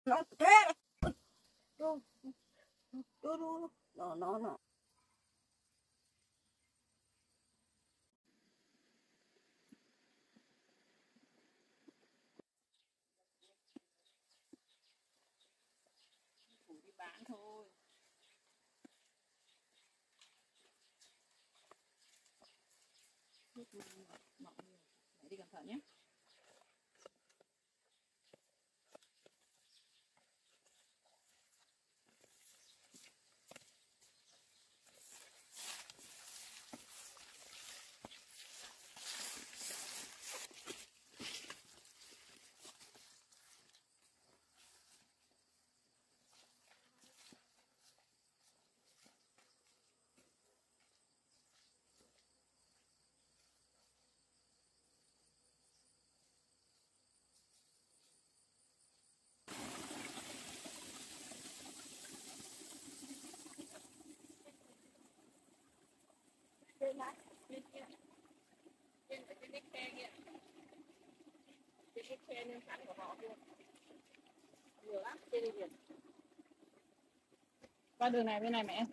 Nó thế. Đu, đu, đu. Nó. Đi bán thôi. Nước mỏng nhiều. Mẹ đi cẩn thận nhé. Trên này, trên kia. Trên cái khe kia. Trên cái khe nên sẵn của họ luôn. Nhiều lắm, trên đi biển. Qua đường này bên này mẹ.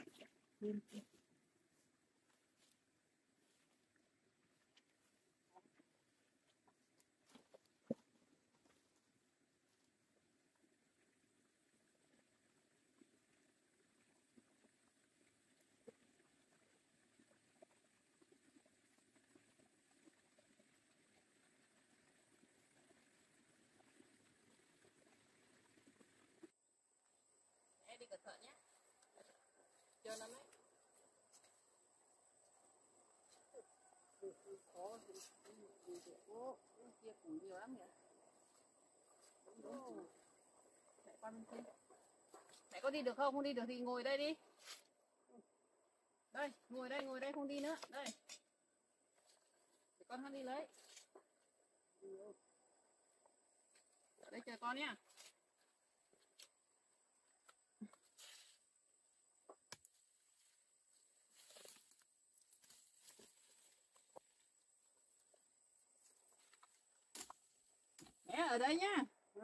Mẹ đi cẩn thận nhé. Chờ lắm đấy. Khó thì kia cũng nhiều lắm nhỉ. Đúng. Mẹ qua bên kia. Mẹ có đi được không? Không đi được thì ngồi đây đi. Đây, ngồi đây không đi nữa. Đây. Để con không đi lấy. Ở đây chờ con nhá. Mẹ ở đây nhá.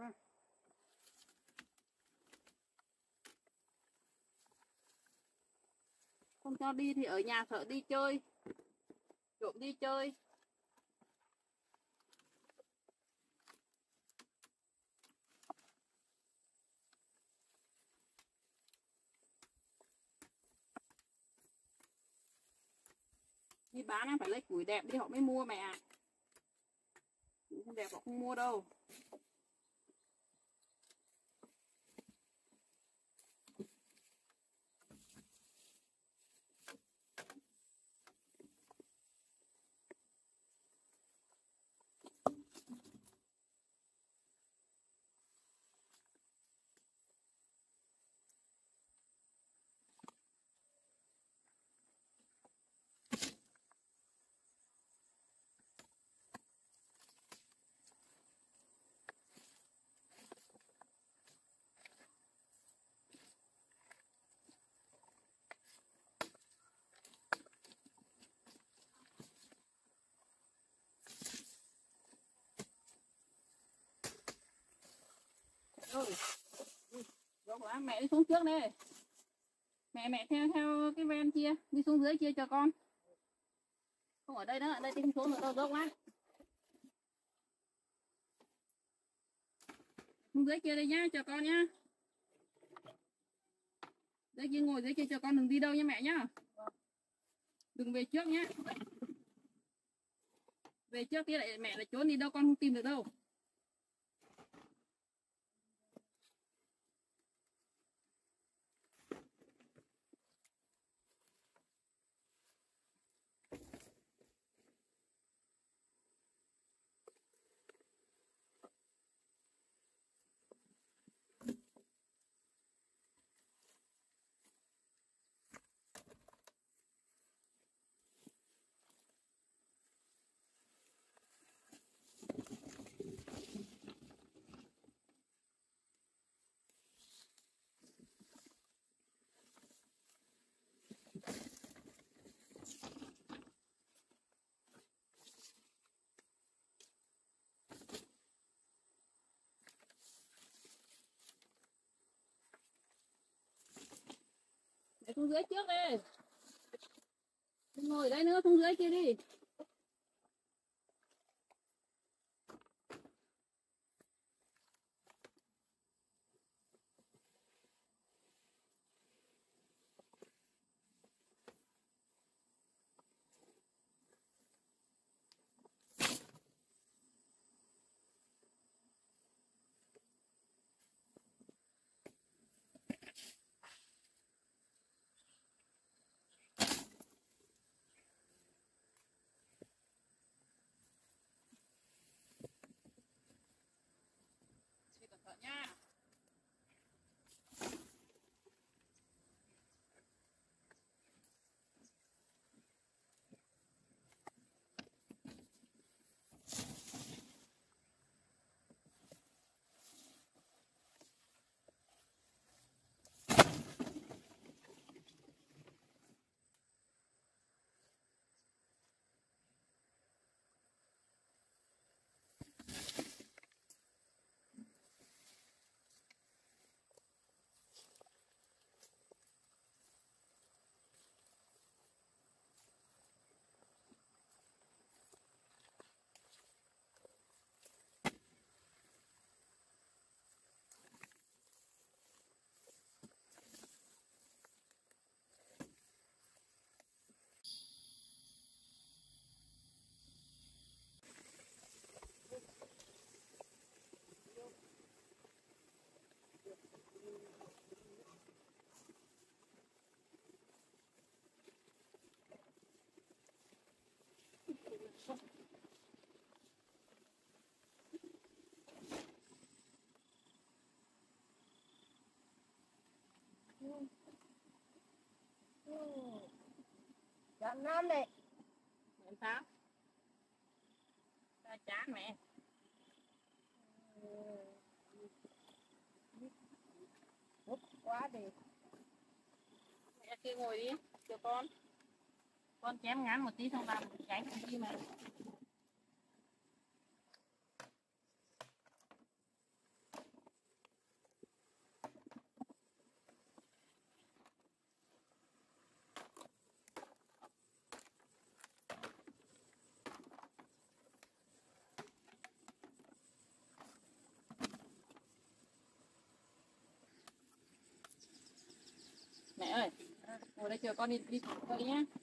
Không cho đi thì ở nhà sợ đi chơi. Trộm đi chơi. Đi bán em phải lấy củi đẹp đi họ mới mua mẹ ạ. Không đẹp họ không mua đâu. Ơi. Rộng quá, mẹ đi xuống trước đây. Mẹ theo cái ven kia, đi xuống dưới kia cho con. Không ở đây nữa, ở đây thì không xuống nữa đâu, rộng quá. Xuống dưới kia đây nhá, cho con nhá. Dưới kia ngồi dưới kia cho con, đừng đi đâu nha mẹ nhá. Đừng về trước nhá. Về trước kia lại mẹ lại trốn đi đâu con không tìm được đâu. xuống dưới trước đi. Đừng ngồi ở đây nữa, xuống dưới kia đi. Cẩn thận nha. Chọn năm này. Làm sao? Ta chán mẹ. Hút quá đi. Mẹ kia ngồi đi, cho con. Con chém ngắn một tí xong làm tránh cái gì mà. Mẹ ơi, ngồi đây chờ con đi con đi nhá.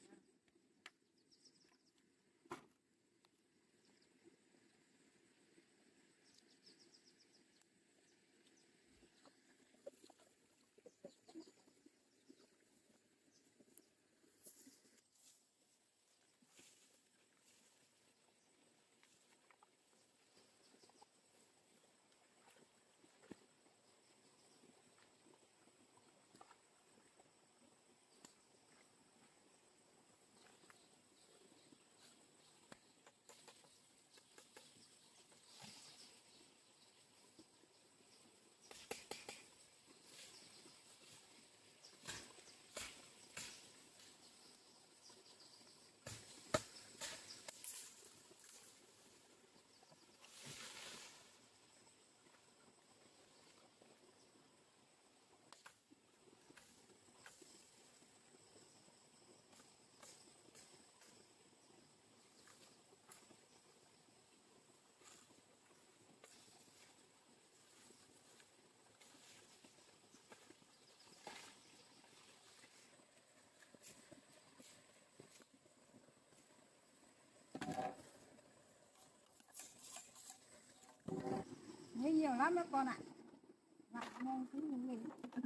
Thấy nhiều lắm đó con ạ. Nặng nông cứ mình.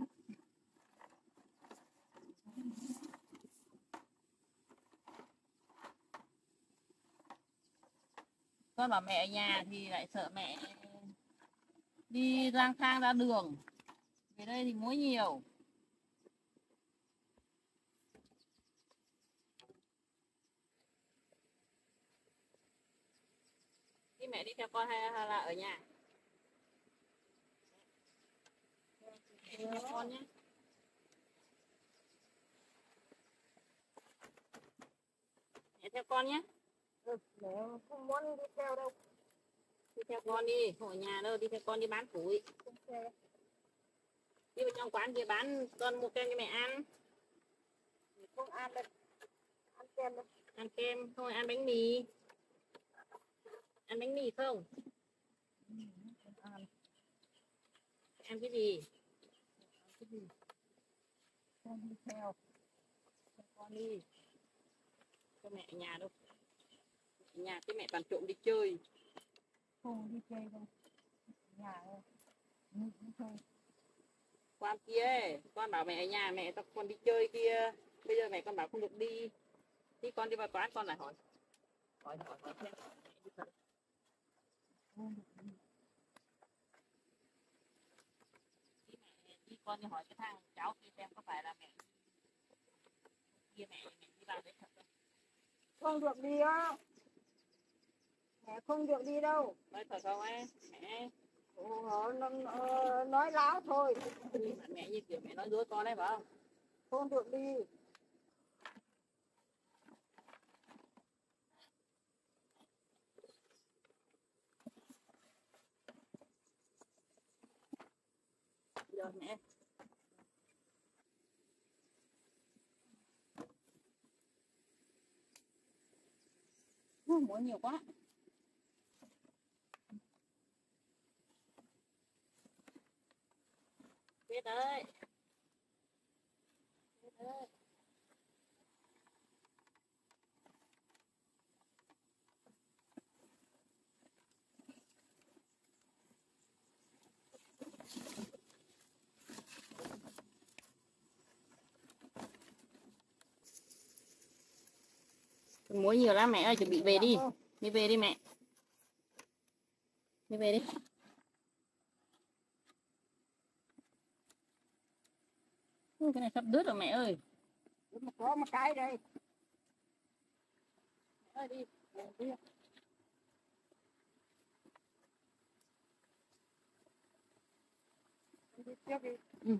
Con bảo mẹ ở nhà thì lại sợ mẹ đi lang thang ra đường. Về đây thì muối nhiều. Đi mẹ đi theo con hay là ở nhà? Đi theo con nhé. Mẹ theo con nhé. Mẹ không muốn đi theo đâu. Đi theo con đi, không ở nhà đâu, đi theo con đi bán củi. Okay. Đi vào trong quán kia bán, con mua kem cho mẹ ăn. Không ăn được. Ăn kem được. Ăn kem thôi, ăn bánh mì. Ăn bánh mì không? Ăn cái gì? Con đi theo. Con đi. Cho mẹ ở nhà đâu. Ở nhà cái mẹ toàn trộm đi chơi. Không đi chơi đâu. Nhà thôi. Nghỉ thôi. Con kia ấy, con bảo mẹ ở nhà mẹ tao con đi chơi kia. Bây giờ mẹ con bảo không được đi. Thì con đi vào quán con lại hỏi. Hỏi xem. Đi con đi hỏi cái thằng cháu kia xem có phải là mẹ kia mẹ đi vào đấy thật không? Không được đi á. Mẹ không được đi đâu. Nói thật không ấy mẹ? Nói láo thôi. Mẹ như kiểu mẹ nói dối con đấy phải không? Không được đi. Giờ mẹ muốn nhiều quá. Biết đấy. Biết đấy. Muối nhiều lắm mẹ ơi, chuẩn bị về đi. Đi về đi mẹ. Đi về đi. Cái này sắp đứt rồi mẹ ơi. Có một cái đây. Mẹ ơi đi. Đi. Đi tiếp đi. Ừ.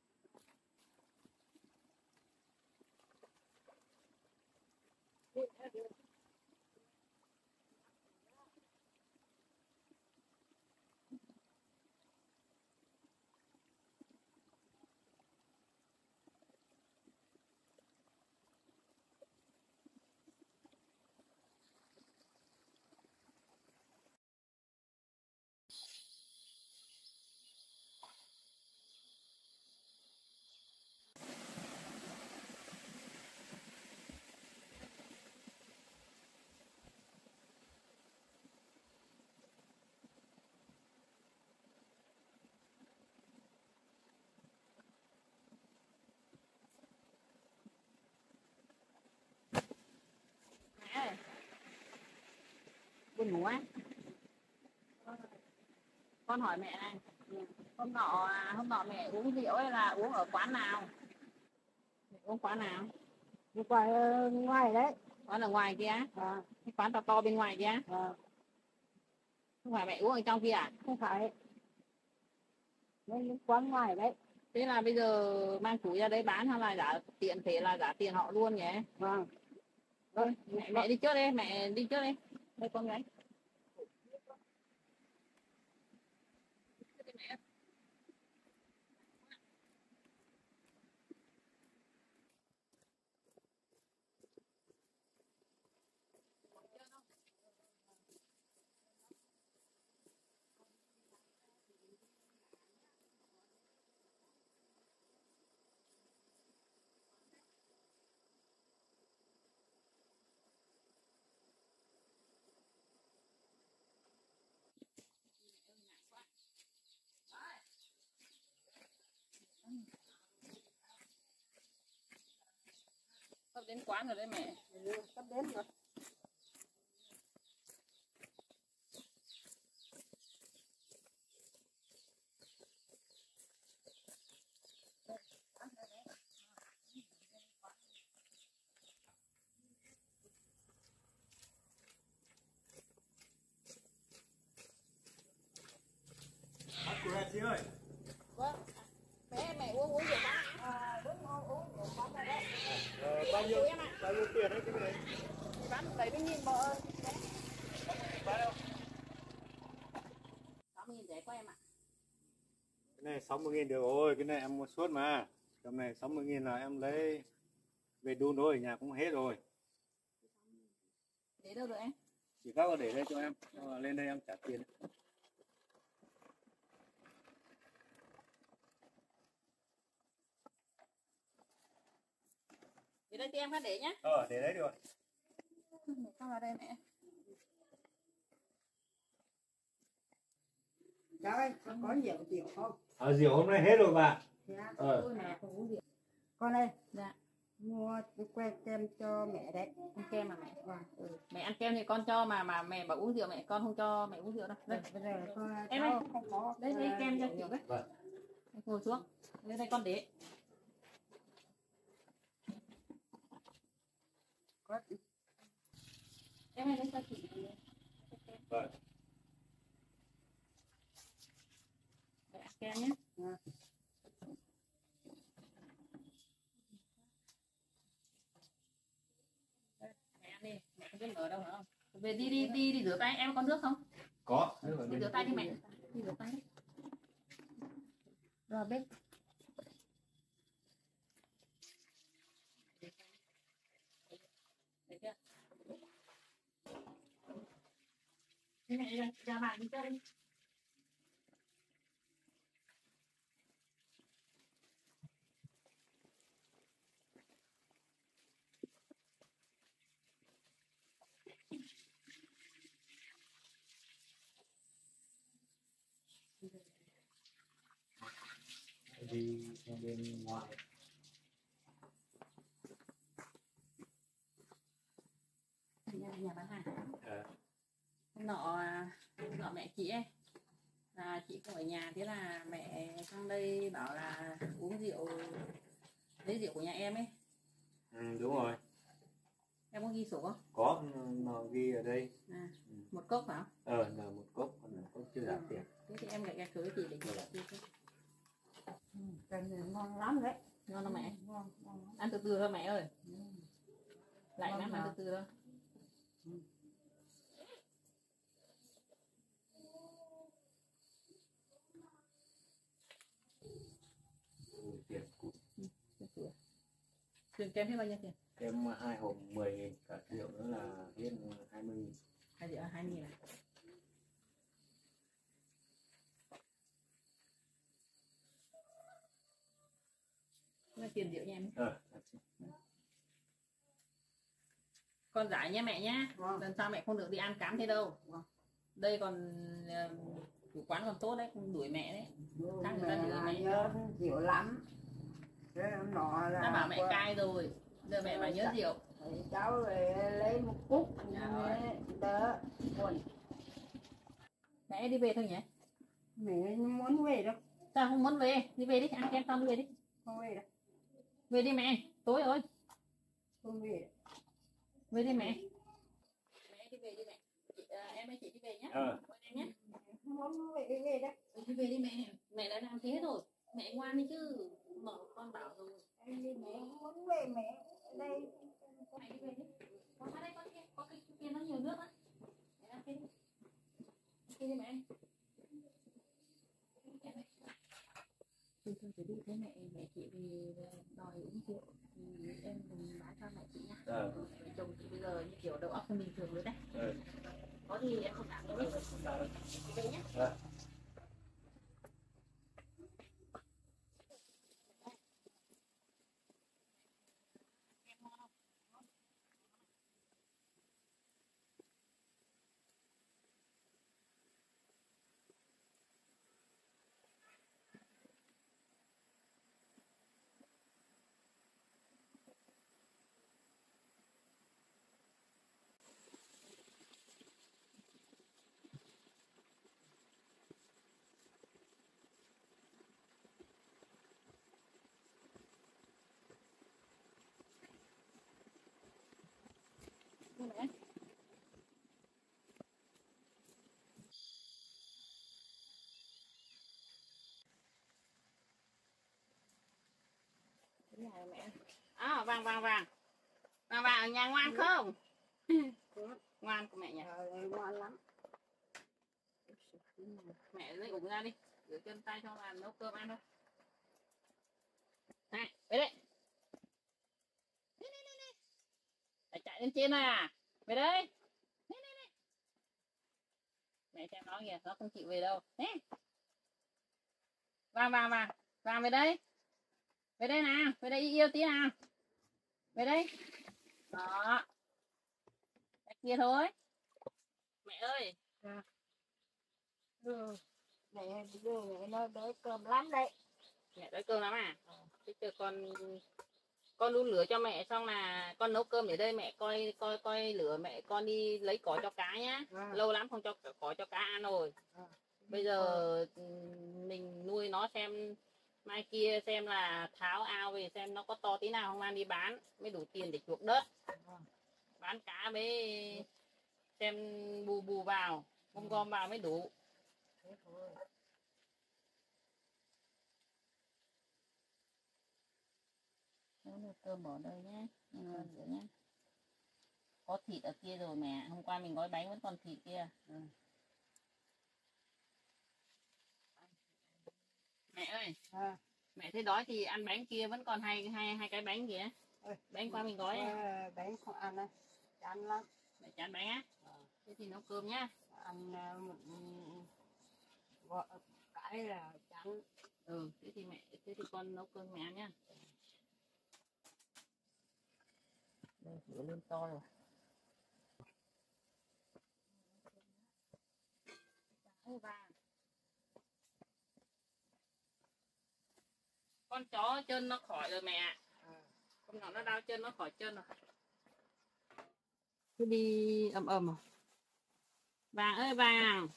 Mẹ ơi. Buồn ngủ á. Con hỏi mẹ này. Hôm nọ mẹ uống rượu hay là uống ở quán nào? Mẹ uống quán nào? Đi qua ngoài đấy. Quán ở ngoài kia. À. Cái quán to to bên ngoài kia. À. Không phải mẹ uống ở trong kia à? Không phải. Mấy quán ngoài đấy. Thế là bây giờ mang chủ ra đấy bán hay là giả tiền, thể là giả tiền họ luôn nhỉ? Vâng. Thôi, mẹ đi trước đi, mẹ đi trước đi. Đây con gái. Sắp đến quán rồi đấy mẹ. Sắp đến rồi. Cô ra chị ơi. Vâng. Mẹ uống rượu bán. Uống quán này đấy. Bao nhiêu tiền đấy cái này? Bán 70.000 bò ơi. Bán đâu? 60.000 rẻ quá em ạ. Cái này 60.000 được rồi, cái này em mua suốt mà. Tầm này 60.000 là em lấy về đun thôi, ở nhà cũng hết rồi. Để đâu rồi em? Chỉ có để đây cho em, lên đây em trả tiền. Để đây thì em phát để nhá. Để đấy được rồi. Mẹ con vào đây mẹ. Cháu ơi, có rượu rượu không? Rượu hôm nay hết rồi bà. Dạ. Mẹ không uống rượu. Con ơi, Dạ. mua que kem cho mẹ đấy. Ăn kem mà mẹ. Vâng. Mẹ ăn kem thì con cho mà mẹ bảo uống rượu mẹ con không cho mẹ uống rượu đâu. Đây. Bây giờ con Em cháu ơi, không có. Đây lấy kem cho chị với. Vâng. Em ngồi xuống. Lên đây con để. Có. Em ơi lấy cho chị. Vâng. Để ăn kem nhé. Mẹ ăn đi, mẹ không biết mở đâu hả không? Về đi rửa tay, em có nước không? Có. Đi rửa tay đi mẹ. Đi rửa tay đi. Rồi bếp. Được chưa? Thế mẹ ra bạn đi chơi đi. Đi bên ngoài. Nhà bán hàng. Nọ mẹ chị ấy là chị không ở nhà, thế là mẹ sang đây bảo là uống rượu, lấy rượu của nhà em ấy. Đúng rồi. Em có ghi sổ không? Có, nó ghi ở đây. Một cốc phải không? Là một cốc, còn là cốc chưa giảm tiền. Thế thì em lại gạch với chị để chị trả tiền. Cái này ngon lắm đấy. Ngon không mẹ? Ngon. Ăn từ từ thôi mẹ ơi. Lại ăn từ từ thôi. Tiền của Tiền kem hết bao nhiêu tiền? em 2 hộp 10.000, cả rượu nữa là hết 20.000. 2 triệu 2.000 à? Là tiền rượu nha em. Con giải nha mẹ nhá. Lần sau mẹ không được đi ăn cám thế đâu. Đây còn chủ quán còn tốt đấy, không đuổi mẹ đấy. Chắc người ta đuổi mẹ. Nhớ rượu lắm. Nó là Đã bảo mẹ cai rồi. Giờ mẹ bảo nhớ rượu. Cháu về lấy một cúc đỡ buồn. Mẹ đi về thôi nhỉ? Mẹ muốn về đâu. Sao không muốn về? Đi về đi, ăn kem xong đi về đi. Không về đâu. Về đi mẹ, tối rồi. Không về. Về đi mẹ. Mẹ đi về đi mẹ. Em với chị đi về nhé. Em nhé. Không muốn về đâu. Đi về đi mẹ. Mẹ đã làm thế rồi. Mẹ ngoan đi chứ. Mở con bảo rồi. Em đi mẹ không muốn về mẹ. Ở đây. Mẹ đi về đi. Con ra đây con kia. Có cái kia nó nhiều nước á. Mẹ làm thế đi. Đi đi mẹ. Thôi đi thế mẹ chị thì đòi uống rượu thì em đừng bán cho mẹ chị nha. Mẹ chồng chị bây giờ như kiểu đầu óc không bình thường rồi đấy. Có gì em không đảm đâu. Đi nhé. Mẹ. Mẹ. Vàng ở nhà ngoan không? Ngoan của mẹ nhỉ? Ngoan lắm. Mẹ lấy ủng ra đi, rửa chân tay cho làm nấu cơm ăn thôi. Này, về đây. trên này à? Về đây. Nè. Mẹ xem nó kìa, nó không chịu về đâu. Nè. Vàng về đây. Về đây nào, về đây yêu tí nào. Về đây. Đó. Cái kia thôi. Mẹ ơi. Mẹ nó đói cơm lắm đấy. Mẹ đói cơm lắm à? Thế chờ con đun lửa cho mẹ, xong là con nấu cơm để đây, mẹ coi lửa, mẹ con đi lấy cỏ cho cá nhá. Lâu lắm không cho cỏ cho cá ăn rồi. Bây giờ mình nuôi nó xem mai kia xem là tháo ao về xem nó có to tí nào không, mang đi bán mới đủ tiền để chuộc đất. Bán cá với xem bù vào, gom vào mới đủ. Nấu cơm bỏ đây nhé, rửa nhé. Có thịt ở kia rồi mẹ, hôm qua mình gói bánh vẫn còn thịt kia. Mẹ ơi, mẹ thấy đói thì ăn bánh kia vẫn còn hai cái bánh kìa. Bánh qua mình gói. Bánh không ăn á, chán lắm. Mẹ chán bánh á? Thế thì nấu cơm nhá. Ăn một cái là chán. Thế thì con nấu cơm mẹ ăn nhá. Đây lửa lên to rồi. Con chó chân nó khỏi rồi mẹ. Con nhỏ nó đau chân, nó khỏi chân rồi. Cứ đi ầm à. Vàng ơi Vàng.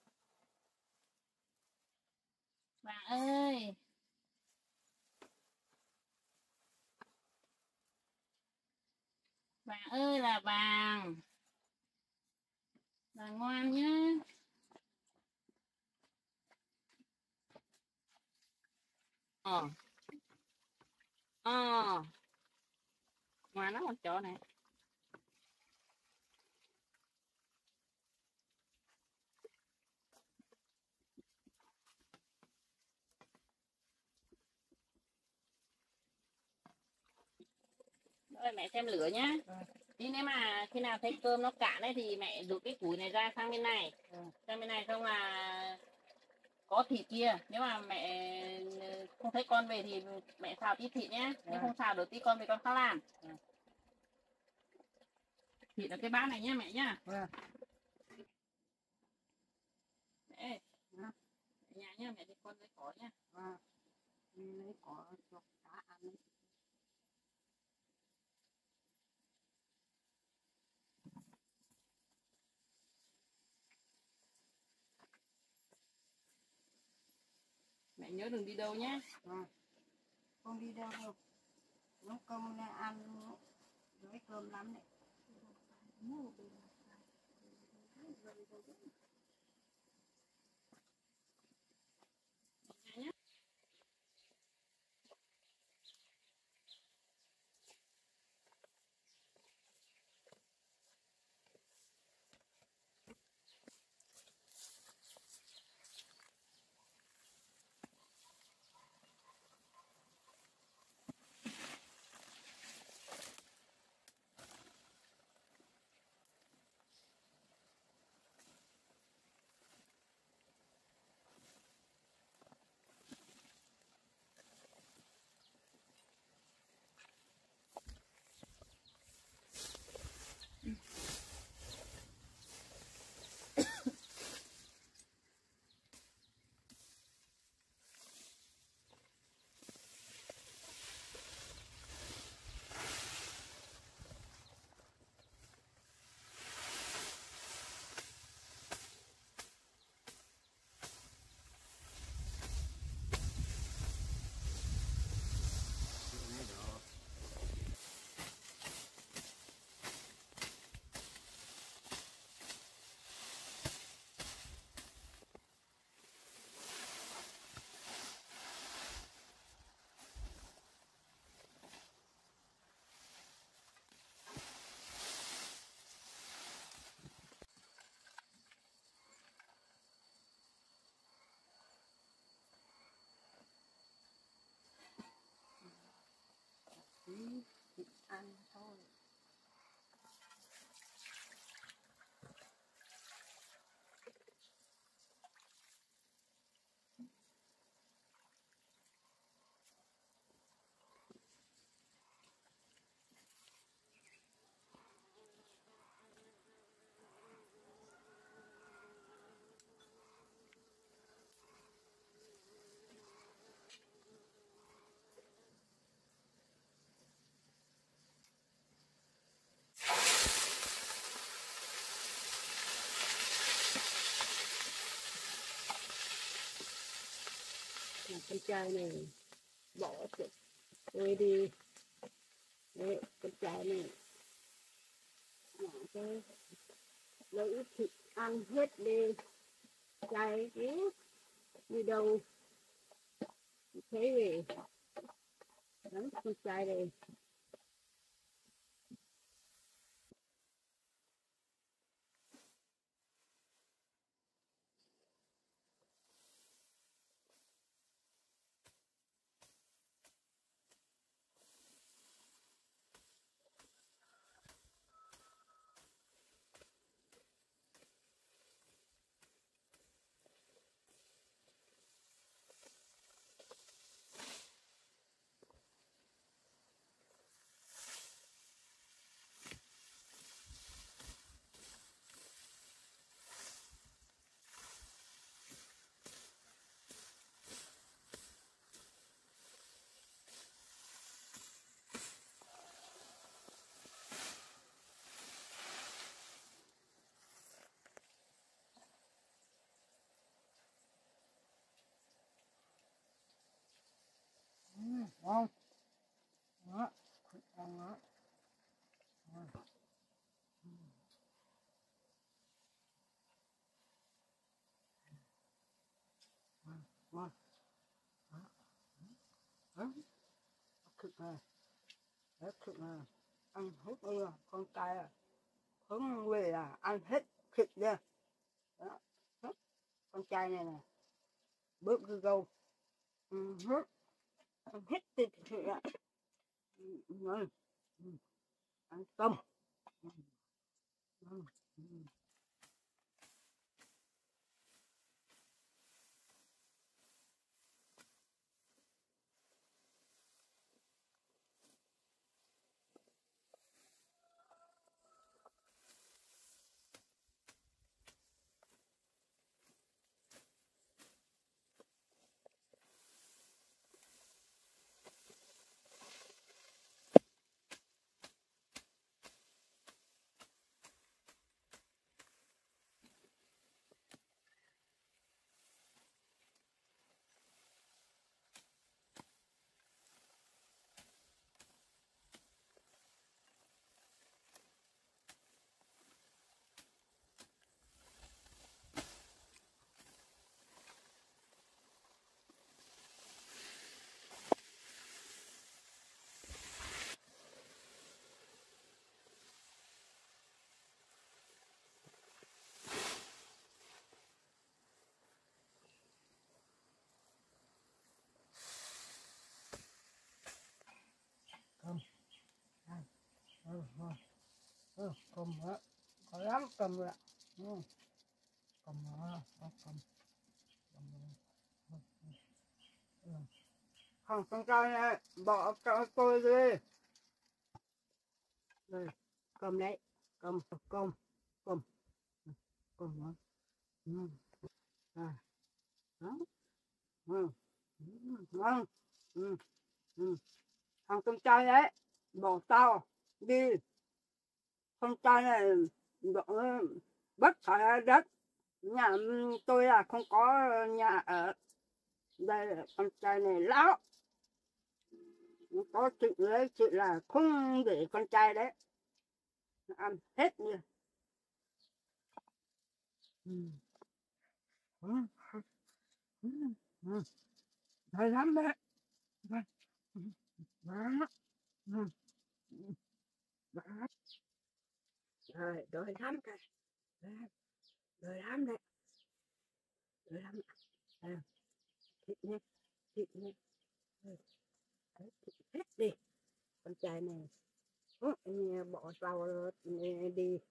Vàng ơi. Vàng ơi là Vàng. Vàng ngoan nhá. Ngoan lắm con chó này. Rồi mẹ xem lửa nhá. Tí nếu mà khi nào thấy cơm nó cạn đấy thì mẹ rụt cái củi này ra sang bên này. Sang bên này không là có thịt kia. Nếu mà mẹ không thấy con về thì mẹ xào tí thịt nhá. Nếu không xào được tí con về con khác làm. Thịt ở cái bát này nhá mẹ nhá. Mẹ nhà nhá, mẹ đi con lấy cỏ nhá. Lấy cỏ cho cá ăn. Mẹ nhớ đừng đi đâu nhé. Không đi đâu đâu. Nấu cơm này ăn đói cơm lắm đấy. Ăn thôi. con trai này bỏ tôi đi. Đấy, con trai này bỏ cái lấy thịt ăn hết đi, trai chứ đi đâu thấy về lắm con trai này. Ngon đó, ngon đó. Ngon đó, thịt này, thịt này ăn hết luôn, con trai à hướng về là ăn hết thịt nha. Đó, con trai này nè bớt cái gâu hết, ăn hết thịt ạ. Ngon, ăn tôm. Cầm á, có lắm cầm ạ. Cầm á, cầm. Không, con trai này, bỏ cho tôi đi. Đây, cầm đấy, cầm, cầm, cầm, cầm đó. À, đó. Ngon. Thằng con trai đấy, bỏ tao đi. Con trai này bỏ, bất phải đất. Nhà tôi là không có nhà ở. Đây là con trai này lão. Có chuyện đấy, chuyện là không để con trai đấy ăn hết nha. Đói lắm đấy. Rồi, đói lắm rồi. Đói lắm đấy. Đói lắm. Thịt nha, thịt nha. Thịt hết đi. Con trai này bỏ vào đi.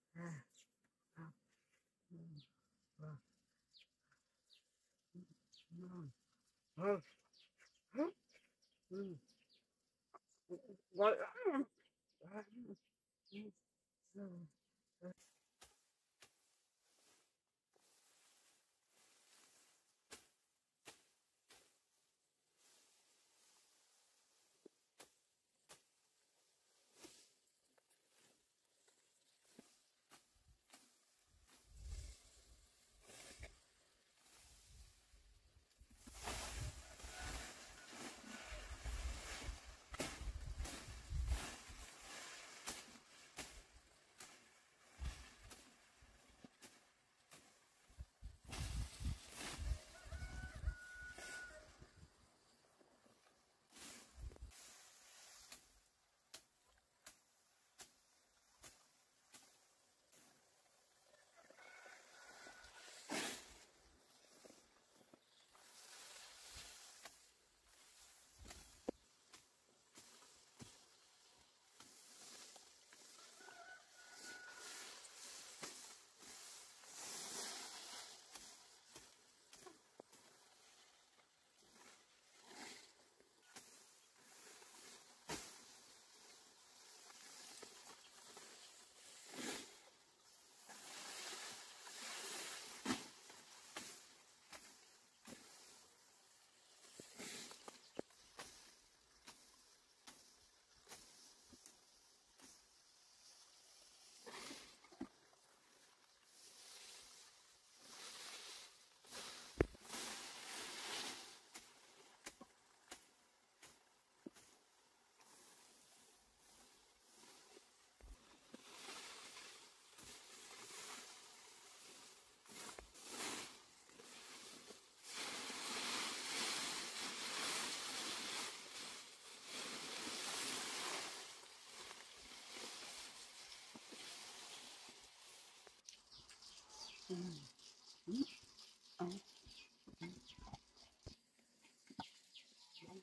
Gọi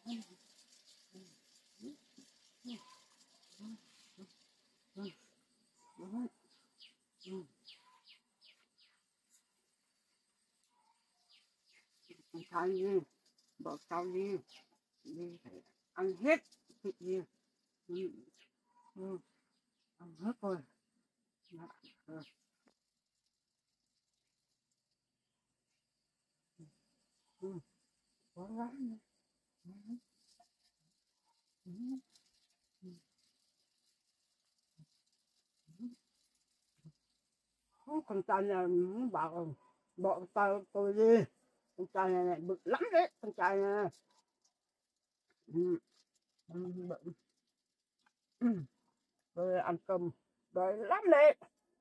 Ăn gì bỏ sau đi đi phải ăn hết thịt gì ăn hết rồi. Đó, rồi. Có lắm. Con trai này bảo bỏ tao tôi đi, con trai này bự lắm đấy, con trai này bự. Rồi ăn cơm đói lắm đấy.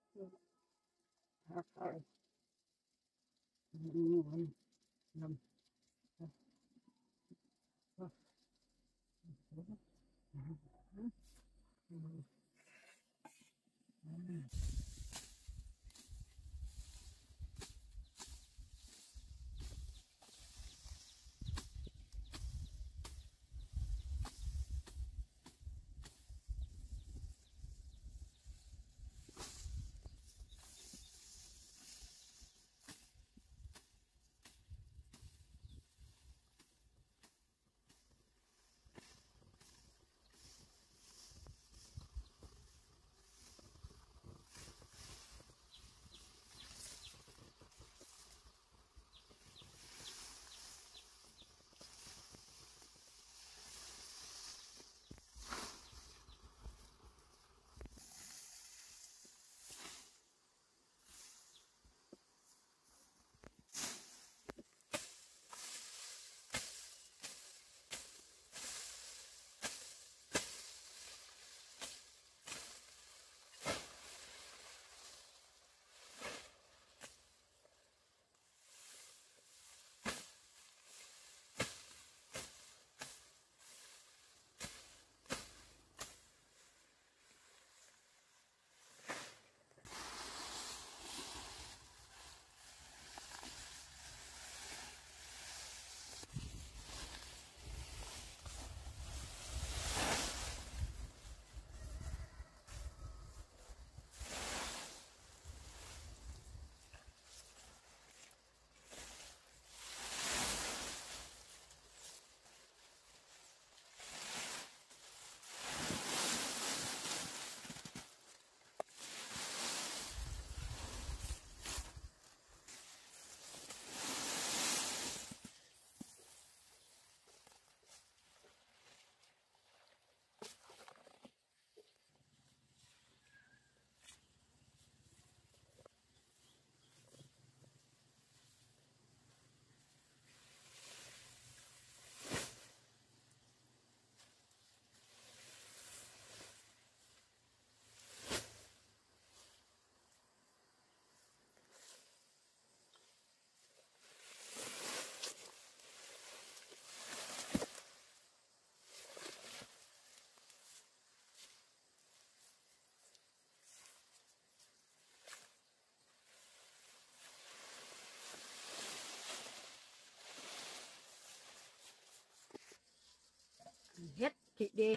Hết thịt đi,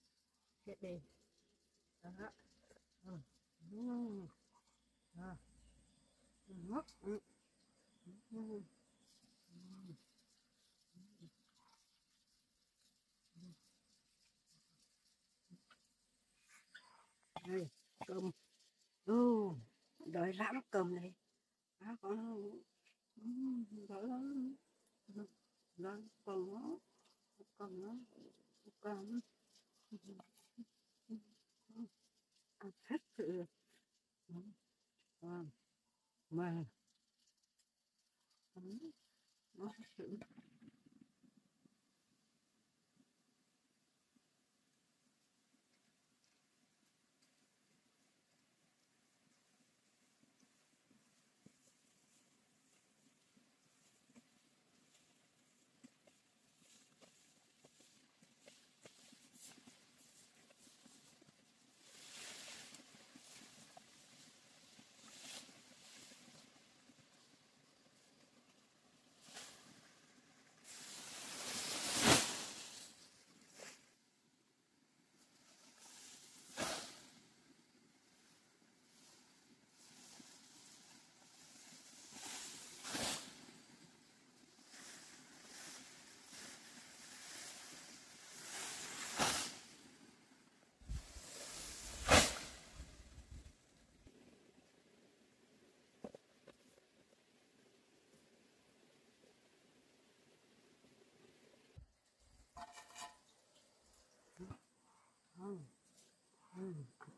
hết đi. Đó. Đó. Đây, cơm. Đói lắm cơm này. Đó, con đói lắm. Đó, còn nó, còn ăn hết sự. Mà nó sự.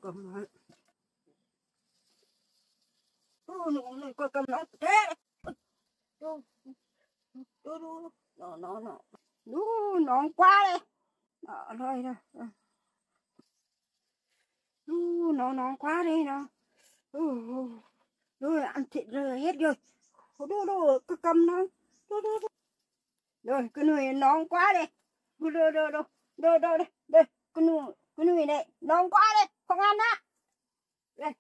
cầm nó con cầm nó thế nó quá đây rồi nó quá đi nó rồi ăn thịt rồi hết rồi cứ cầm nó rồi cái nuôi nó quá đây đây cái nuôi này nó quá đây không ăn á đây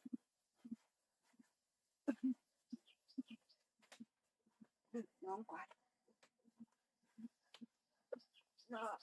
nó quá nó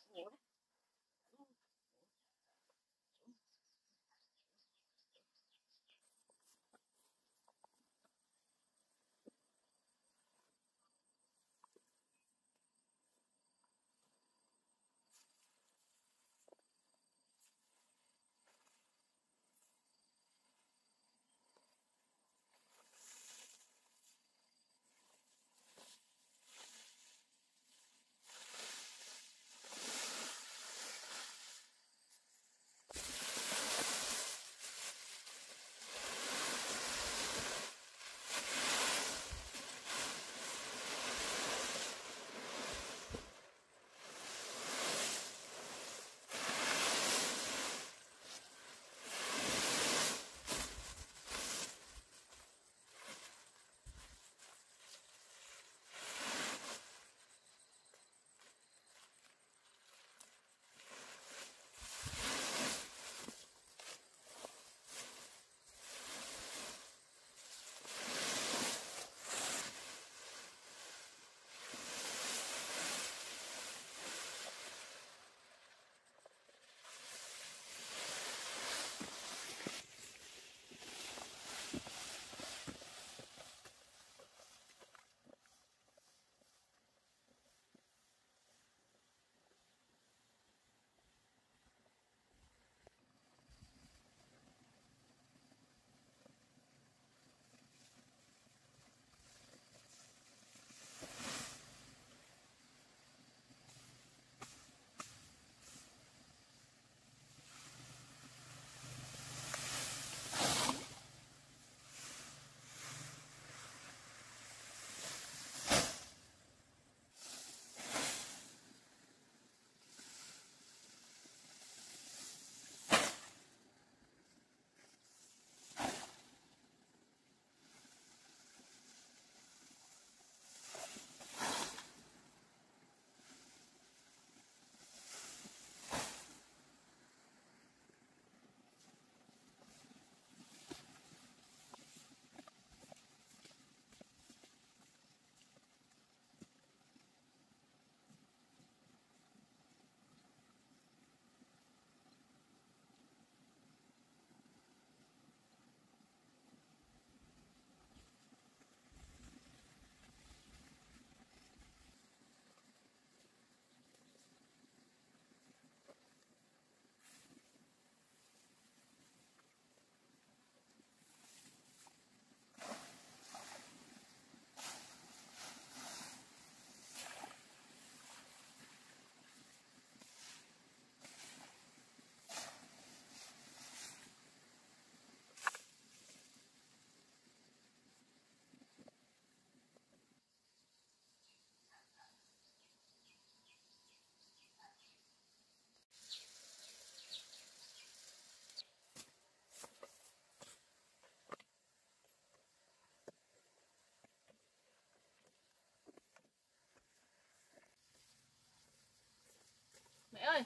Mẹ ơi.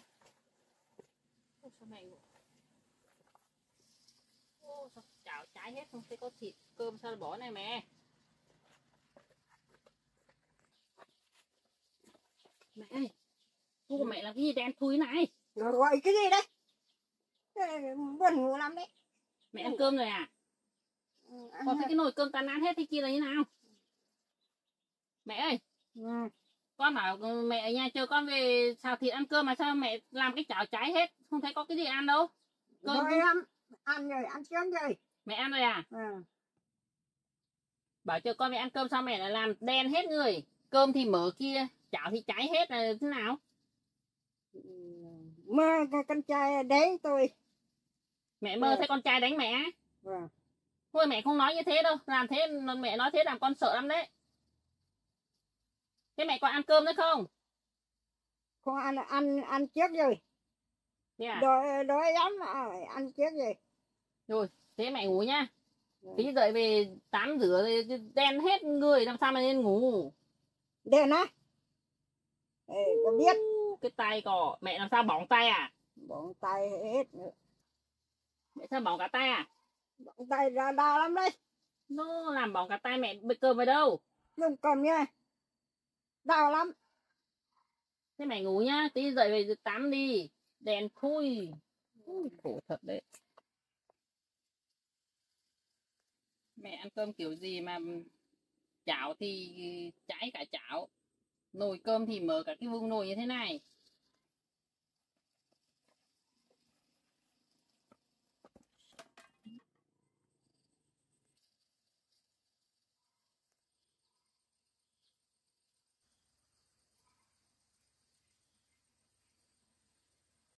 Ôi, sao mẹ ngủ? Ô, sao chảo cháy hết không thấy có thịt cơm sao bỏ này mẹ. Mẹ ơi, cô của mẹ làm cái gì đen thui này? rồi gọi cái gì đấy buồn ngủ lắm đấy Mẹ ăn cơm rồi à? Còn thấy cái nồi cơm tan nát hết thế kia là như nào? Mẹ ơi, con bảo mẹ ở nhà chờ con về xào thịt ăn cơm mà sao mẹ làm cái chảo cháy hết, không thấy có cái gì ăn đâu. Cơm rồi ăn rồi ăn cơm rồi mẹ ăn rồi à? Bảo chờ con về ăn cơm sao mẹ lại làm đen hết người. Cơm thì mở kia, chảo thì cháy hết là thế nào? mà con trai đấy tôi Mẹ mơ thấy con trai đánh mẹ. Vâng. Thôi mẹ không nói như thế đâu. Làm thế, mẹ nói thế làm con sợ lắm đấy. Thế mẹ còn ăn cơm nữa không? Không ăn trước rồi. Thế à? Đói lắm ăn trước rồi. Rồi, thế mẹ ngủ nhá. Vâng. Tí dậy về tắm rửa thì đen hết người, làm sao mà nên ngủ. Đen á? Có biết. Cái tay cỏ, mẹ làm sao bỏng tay à? Bỏng tay hết nữa. Mẹ sao bỏng cả tay à? Bỏng tay ra đau lắm đấy. Nó làm bỏng cả tay mẹ bịch cơm vào đâu? Không cầm nha. Đau lắm. Thế mẹ ngủ nhá, tí dậy về tắm đi. Đèn thui. Khổ thật đấy. Mẹ ăn cơm kiểu gì mà chảo thì cháy cả chảo. Nồi cơm thì mở cả cái vung nồi như thế này.